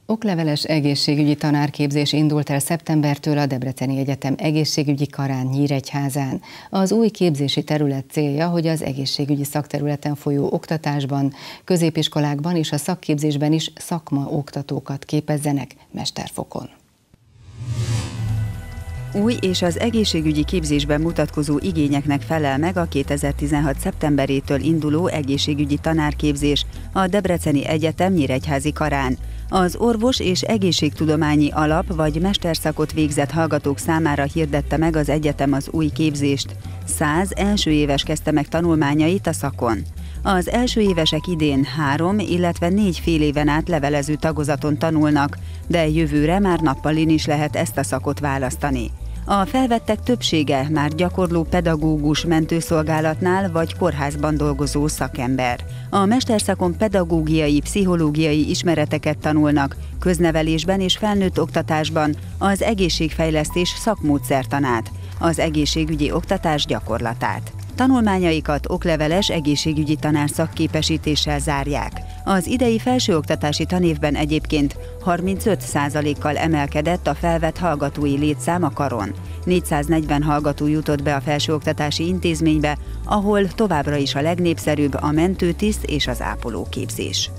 Okleveles egészségügyi tanárképzés indult el szeptembertől a Debreceni Egyetem egészségügyi karán Nyíregyházán. Az új képzési terület célja, hogy az egészségügyi szakterületen folyó oktatásban, középiskolákban és a szakképzésben is szakmaoktatókat képezzenek mesterfokon. Új és az egészségügyi képzésben mutatkozó igényeknek felel meg a 2016. szeptemberétől induló egészségügyi tanárképzés a Debreceni Egyetem nyíregyházi karán. Az orvos- és egészségtudományi alap- vagy mesterszakot végzett hallgatók számára hirdette meg az egyetem az új képzést. 100 első éves kezdte meg tanulmányait a szakon. Az első évesek idén 3, illetve 4 fél éven át levelező tagozaton tanulnak, de jövőre már nappalin is lehet ezt a szakot választani. A felvettek többsége már gyakorló pedagógus, mentőszolgálatnál vagy kórházban dolgozó szakember. A mesterszakon pedagógiai, pszichológiai ismereteket tanulnak, köznevelésben és felnőtt oktatásban az egészségfejlesztés szakmódszertanát, az egészségügyi oktatás gyakorlatát. Tanulmányaikat okleveles egészségügyi tanár szakképesítéssel zárják. Az idei felsőoktatási tanévben egyébként 35%-kal emelkedett a felvett hallgatói létszám a karon. 440 hallgató jutott be a felsőoktatási intézménybe, ahol továbbra is a legnépszerűbb a mentőtiszt és az ápolóképzés.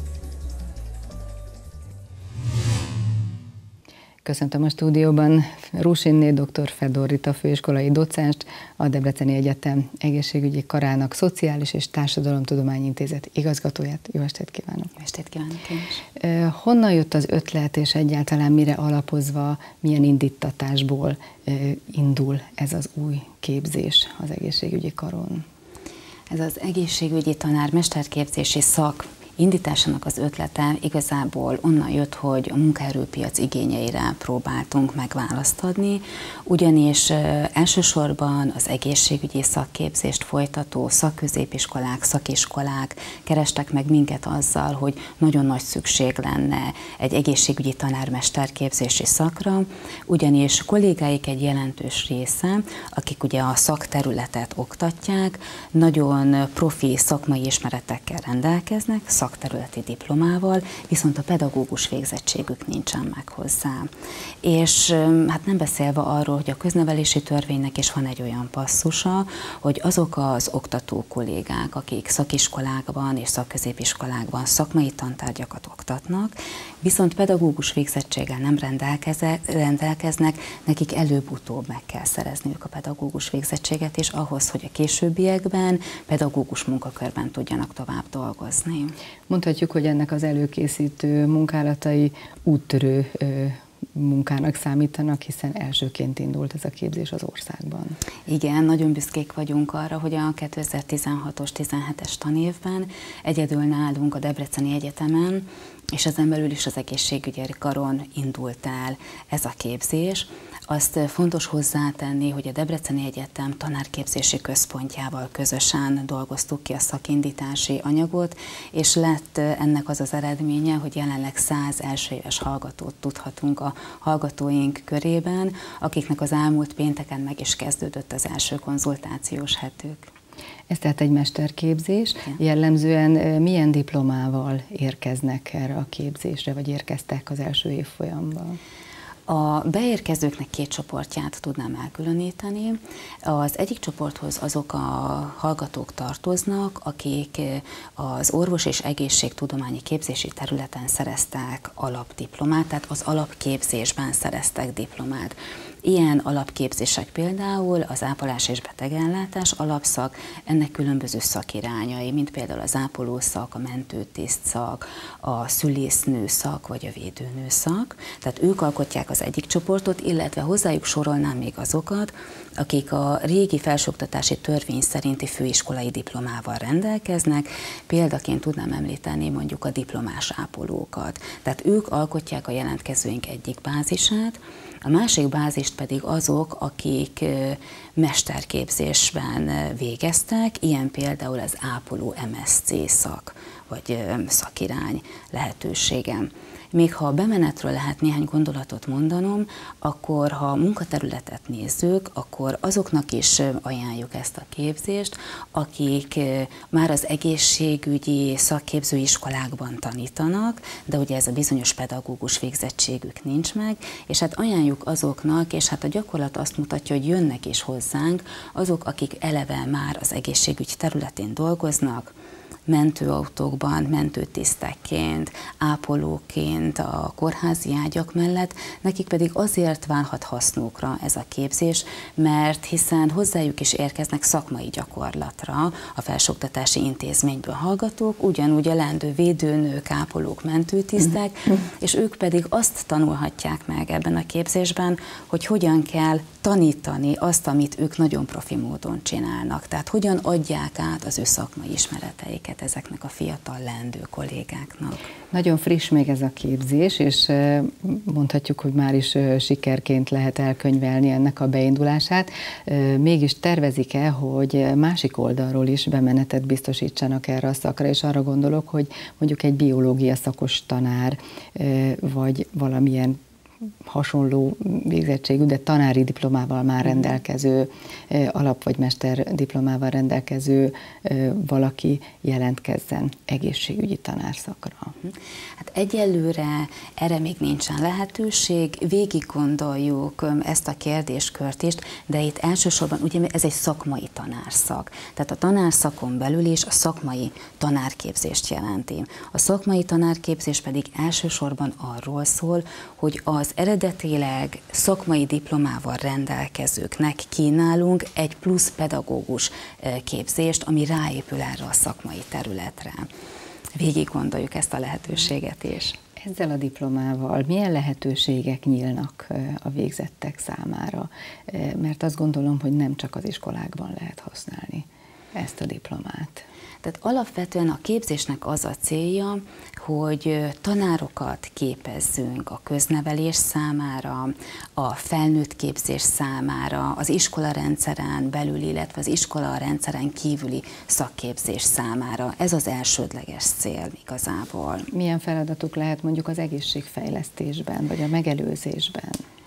Köszöntöm a stúdióban Rusinné dr. Fedor Rita főiskolai docenst, a Debreceni Egyetem egészségügyi karának Szociális és Társadalomtudományi Intézet igazgatóját. Jó estét kívánok! Jó estét kívánok én is! Honnan jött az ötlet, és egyáltalán mire alapozva, milyen indítatásból indul ez az új képzés az egészségügyi karon? Ez az egészségügyi tanár mesterképzési szak indításának az ötlete igazából onnan jött, hogy a munkaerőpiac igényeire próbáltunk megválaszt adni, ugyanis elsősorban az egészségügyi szakképzést folytató szakközépiskolák, szakiskolák kerestek meg minket azzal, hogy nagyon nagy szükség lenne egy egészségügyi tanármesterképzési szakra, ugyanis kollégáik egy jelentős része, akik ugye a szakterületet oktatják, nagyon profi szakmai ismeretekkel rendelkeznek, szakterületi diplomával, viszont a pedagógus végzettségük nincsen meg hozzá. És hát nem beszélve arról, hogy a köznevelési törvénynek is van egy olyan passzusa, hogy azok az oktató kollégák, akik szakiskolákban és szakközépiskolákban szakmai tantárgyakat oktatnak, viszont pedagógus végzettséggel nem rendelkeznek, nekik előbb-utóbb meg kell szerezniük a pedagógus végzettséget, és ahhoz, hogy a későbbiekben pedagógus munkakörben tudjanak tovább dolgozni. Mondhatjuk, hogy ennek az előkészítő munkálatai úttörő munkának számítanak, hiszen elsőként indult ez a képzés az országban. Igen, nagyon büszkék vagyunk arra, hogy a 2016-os, 17-es tanévben egyedül nálunk a Debreceni Egyetemen, és ezen belül is az egészségügyi karon indult el ez a képzés. Azt fontos hozzátenni, hogy a Debreceni Egyetem tanárképzési központjával közösen dolgoztuk ki a szakindítási anyagot, és lett ennek az az eredménye, hogy jelenleg 100 elsőéves hallgatót tudhatunk a hallgatóink körében, akiknek az elmúlt pénteken meg is kezdődött az első konzultációs hetük. Ez tehát egy mesterképzés. Jellemzően milyen diplomával érkeznek erre a képzésre, vagy érkeztek az első évfolyamban? A beérkezőknek 2 csoportját tudnám elkülöníteni. Az egyik csoporthoz azok a hallgatók tartoznak, akik az orvos- és egészségtudományi képzési területen szereztek alapdiplomát, tehát az alapképzésben szereztek diplomát. Ilyen alapképzések például az ápolás és betegellátás alapszak, ennek különböző szakirányai, mint például az ápolószak, a mentőtiszt szak, a szülésznő szak vagy a védőnő szak. Tehát ők alkotják az egyik csoportot, illetve hozzájuk sorolnám még azokat, akik a régi felsőoktatási törvény szerinti főiskolai diplomával rendelkeznek. Példaként tudnám említeni mondjuk a diplomás ápolókat. Tehát ők alkotják a jelentkezőink egyik bázisát, a másik bázist pedig azok, akik mesterképzésben végeztek, ilyen például az ápoló MSc szak, vagy szakirány lehetősége. Még ha a bemenetről lehet néhány gondolatot mondanom, akkor ha a munkaterületet nézzük, akkor azoknak is ajánljuk ezt a képzést, akik már az egészségügyi szakképzőiskolákban tanítanak, de ugye ez a bizonyos pedagógus végzettségük nincs meg, és hát ajánljuk azoknak, és hát a gyakorlat azt mutatja, hogy jönnek is hozzánk azok, akik eleve már az egészségügy területén dolgoznak, mentőautókban, mentőtisztekként, ápolóként a kórházi ágyak mellett, nekik pedig azért válhat hasznukra ez a képzés, mert hiszen hozzájuk is érkeznek szakmai gyakorlatra a felsőoktatási intézményből hallgatók, ugyanúgy a leendő védőnők, ápolók, mentőtisztek, és ők pedig azt tanulhatják meg ebben a képzésben, hogy hogyan kell tanítani azt, amit ők nagyon profi módon csinálnak. Tehát hogyan adják át az ő szakmai ismereteiket ezeknek a fiatal leendő kollégáknak. Nagyon friss még ez a képzés, és mondhatjuk, hogy már is sikerként lehet elkönyvelni ennek a beindulását. Mégis tervezik-e, hogy másik oldalról is bemenetet biztosítsanak erre a szakra, és arra gondolok, hogy mondjuk egy biológia szakos tanár, vagy valamilyen hasonló végzettségű, de tanári diplomával már rendelkező, alap- vagy mester diplomával rendelkező valaki jelentkezzen egészségügyi tanárszakra? Hát egyelőre erre még nincsen lehetőség, végig gondoljuk ezt a kérdéskört is, de itt elsősorban ugye ez egy szakmai tanárszak. Tehát a tanárszakon belül is a szakmai tanárképzést jelenti. A szakmai tanárképzés pedig elsősorban arról szól, hogy az eredetileg szakmai diplomával rendelkezőknek kínálunk egy plusz pedagógus képzést, ami ráépül erre a szakmai területre. Végig gondoljuk ezt a lehetőséget is. Ezzel a diplomával milyen lehetőségek nyílnak a végzettek számára? Mert azt gondolom, hogy nem csak az iskolákban lehet használni ezt a diplomát. Tehát alapvetően a képzésnek az a célja, hogy tanárokat képezzünk a köznevelés számára, a felnőtt képzés számára, az iskolarendszeren belül, illetve az iskolarendszeren kívüli szakképzés számára. Ez az elsődleges cél igazából. Milyen feladatuk lehet mondjuk az egészségfejlesztésben, vagy a megelőzésben?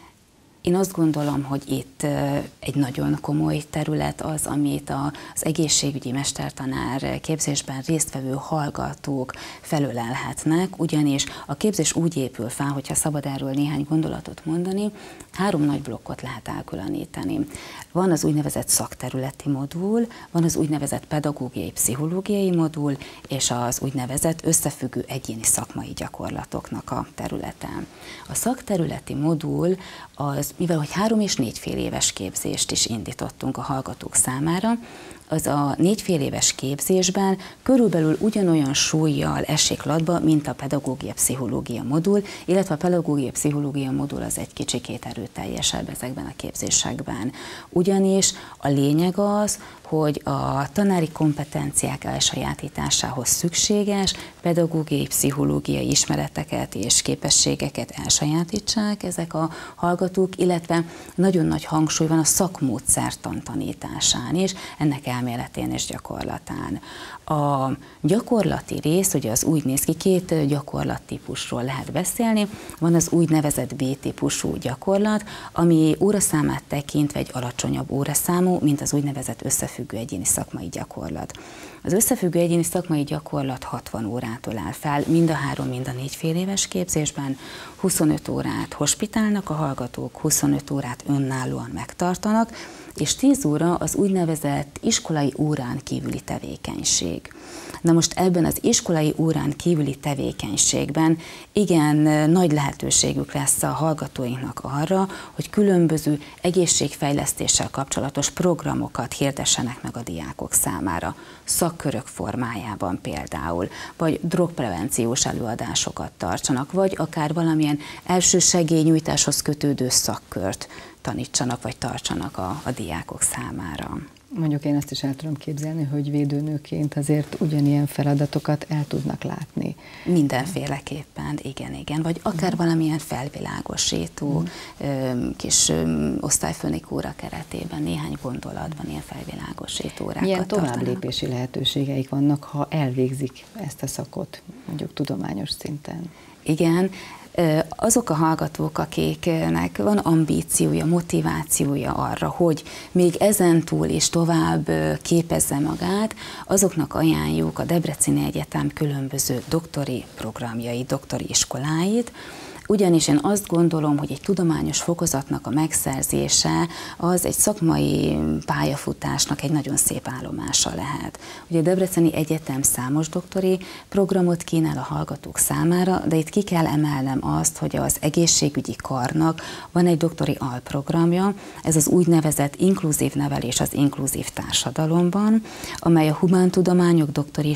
Én azt gondolom, hogy itt egy nagyon komoly terület az, amit az egészségügyi mestertanár képzésben résztvevő hallgatók felölelhetnek, ugyanis a képzés úgy épül fel, hogyha szabad erről néhány gondolatot mondani, 3 nagy blokkot lehet elkülöníteni. Van az úgynevezett szakterületi modul, van az úgynevezett pedagógiai, pszichológiai modul, és az úgynevezett összefüggő egyéni szakmai gyakorlatoknak a területe. A szakterületi modul az, mivel hogy 3 és 4 fél éves képzést is indítottunk a hallgatók számára, az a 4 fél éves képzésben körülbelül ugyanolyan súllyal esik latba, mint a pedagógia-pszichológia modul, illetve a pedagógia-pszichológia modul az egy kicsikét erőteljesebb ezekben a képzésekben. Ugyanis a lényeg az, hogy a tanári kompetenciák elsajátításához szükséges pedagógiai, pszichológiai ismereteket és képességeket elsajátítsák ezek a hallgatók, illetve nagyon nagy hangsúly van a szakmódszertan tanításán is, ennek elméletén és gyakorlatán. A gyakorlati rész, ugye az úgy néz ki, 2 gyakorlattípusról lehet beszélni, van az úgynevezett B-típusú gyakorlat, ami óraszámát tekintve egy alacsonyabb óraszámú, mint az úgynevezett összefüggő egyéni szakmai gyakorlat. Az összefüggő egyéni szakmai gyakorlat 60 órától áll fel, mind a 3, mind a 4 fél éves képzésben, 25 órát hospitálnak a hallgatók, 25 órát önállóan megtartanak, és 10 óra az úgynevezett iskolai órán kívüli tevékenység. Na most ebben az iskolai órán kívüli tevékenységben igen nagy lehetőségük lesz a hallgatóinknak arra, hogy különböző egészségfejlesztéssel kapcsolatos programokat hirdessenek meg a diákok számára, szakkörök formájában például, vagy drogprevenciós előadásokat tartsanak, vagy akár valamilyen elsősegélynyújtáshoz kötődő szakkört tanítsanak, vagy tartsanak a diákok számára. Mondjuk én azt is el tudom képzelni, hogy védőnőként azért ugyanilyen feladatokat el tudnak látni. Mindenféleképpen, igen. Vagy akár valamilyen felvilágosító kis osztályfőnik óra keretében néhány gondolatban ilyen felvilágosító órákat milyen tartanak. továbblépési lehetőségeik vannak, ha elvégzik ezt a szakot, mondjuk tudományos szinten? Igen, azok a hallgatók, akiknek van ambíciója, motivációja arra, hogy még ezentúl is tovább képezze magát, azoknak ajánljuk a Debreceni Egyetem különböző doktori programjait, doktori iskoláit, ugyanis én azt gondolom, hogy egy tudományos fokozatnak a megszerzése az egy szakmai pályafutásnak egy nagyon szép állomása lehet. Ugye a Debreceni Egyetem számos doktori programot kínál a hallgatók számára, de itt ki kell emelnem azt, hogy az egészségügyi karnak van egy doktori alprogramja, ez az úgynevezett inkluzív nevelés az inkluzív társadalomban, amely a humántudományok doktori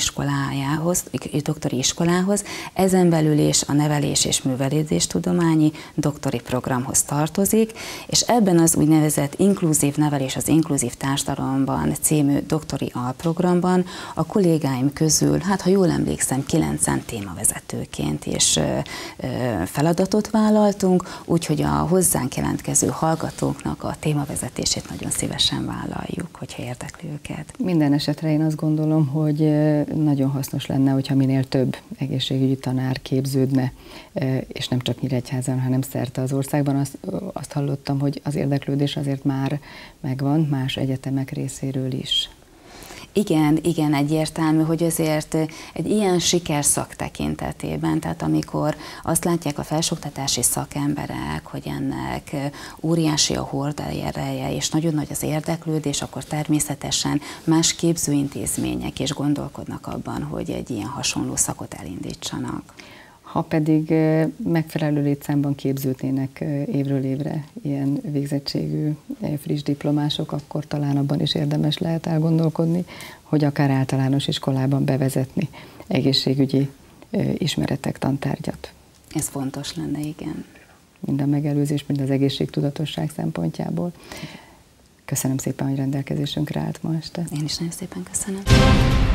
iskolához, ezen belül is a nevelés és művelődés tudományi doktori programhoz tartozik, és ebben az úgynevezett inkluzív nevelés az inkluzív társadalomban című doktori alprogramban a kollégáim közül, hát ha jól emlékszem, 9-en témavezetőként is feladatot vállaltunk, úgyhogy a hozzánk jelentkező hallgatóknak a témavezetését nagyon szívesen vállaljuk, hogyha érdekli őket. Minden esetre én azt gondolom, hogy nagyon hasznos lenne, hogyha minél több egészségügyi tanár képződne, és nem csak Nyíregyházan, hanem szerte az országban. Azt hallottam, hogy az érdeklődés azért már megvan más egyetemek részéről is. Igen, egyértelmű, hogy azért egy ilyen sikerszak tekintetében, tehát amikor azt látják a felsőoktatási szakemberek, hogy ennek óriási a horderejje és nagyon nagy az érdeklődés, akkor természetesen más képzőintézmények is gondolkodnak abban, hogy egy ilyen hasonló szakot elindítsanak. Ha pedig megfelelő létszámban képződnének évről évre ilyen végzettségű friss diplomások, akkor talán abban is érdemes lehet elgondolkodni, hogy akár általános iskolában bevezetni egészségügyi ismeretek tantárgyat. Ez fontos lenne, igen. Mind a megelőzés, mind az egészségtudatosság szempontjából. Köszönöm szépen, hogy rendelkezésünkre állt ma este. Én is nagyon szépen köszönöm.